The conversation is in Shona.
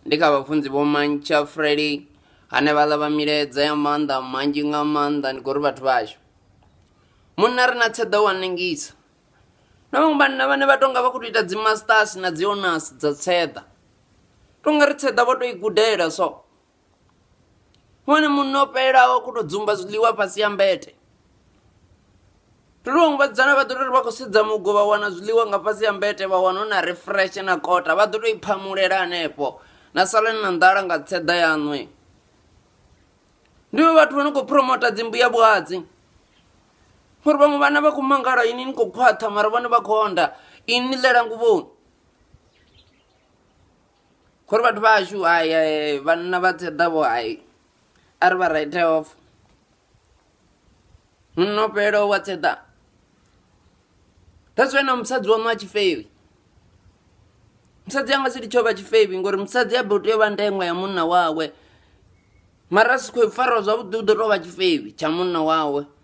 Ndika Vhafunzi Vho Mantshafriday ane vha lava milaedza ya maanḓa manzhi nga maanḓa ndi ngori vhathu vhashu munna ri na tseda u hanengisa na vhaṅwe vhanna vhane vha tonga vha khou ita dzi masters na dzi honors dza tseda tonga ri tseda vho to i gudela so wane munna o fhelaho khou tou dzumba zwiḽiwa fhasi ya mbete vhaṅwe vhasidzana vha ḓo tori vha khou sedza mugo vha wana zwiḽiwa nga fhasi ya mbete vha wana hu na refresh na kota vha ḓo to i phamulela hanefho na salani na nḓala nga tseda yaṋwe ndiwe vhathu vha no khou promota dzimbuya vhuhadzi uri vhaṅwe vhana vha khou mangala ini ni khou khwaṱha mara vhone vha khou onda ini ni ḽela nguvhoni khori vhathu vhashu hayi vhanna vha tseḓavho hayi a ri vha right off munna o fhelaho wa tseḓa that's why na musadzi waṋu a tshifevi musadzi anga si litsho vha tshifevi ngori musadzi a tea u vha ndengwa ya munna wawe mara a si khou farwa zwavhuḓi u ḓo tou vha tshifevi tsha munna wawe